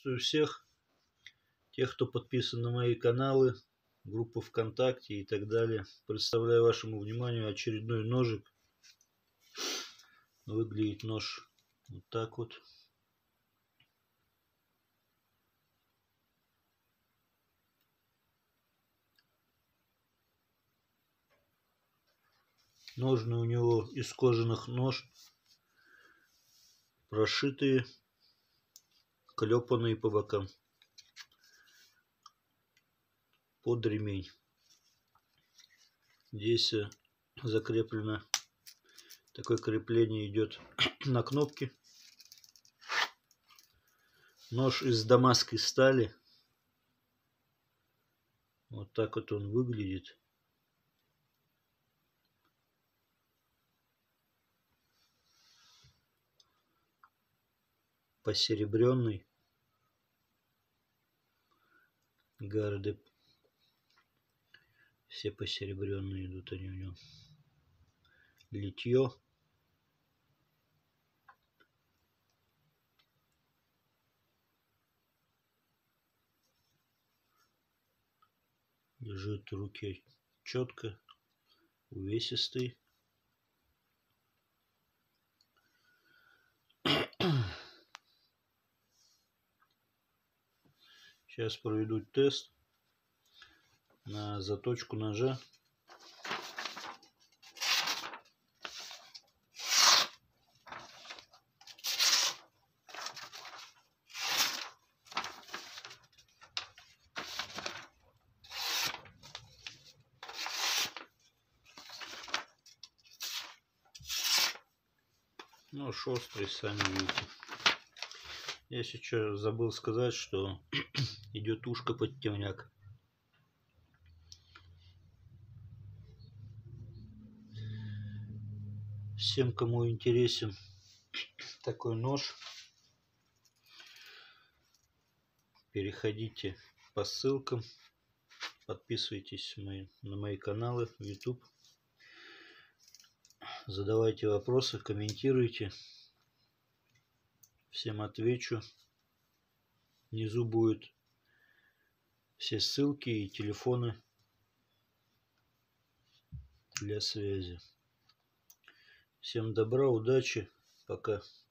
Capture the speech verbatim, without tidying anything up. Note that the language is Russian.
Приветствую всех, тех, кто подписан на мои каналы, группу ВКонтакте и так далее. Представляю вашему вниманию очередной ножик. Выглядит нож вот так вот. Ножны у него из кожаных нож, прошитые, клепанные по бокам под ремень. Здесь закреплено, такое крепление идет на кнопке. Нож из дамасской стали. Вот так вот он выглядит. Посеребренный. Гарды. Все посеребренные идут они у него. Литье. Лежит в руке четко, увесистый. Сейчас проведу тест на заточку ножа. Нож острый, сами видите. Я сейчас забыл сказать, что идет ушко под темняк. Всем, кому интересен такой нож, переходите по ссылкам, подписывайтесь на мои каналы в YouTube, задавайте вопросы, комментируйте. Всем отвечу. Внизу будут все ссылки и телефоны для связи. Всем добра, удачи, пока.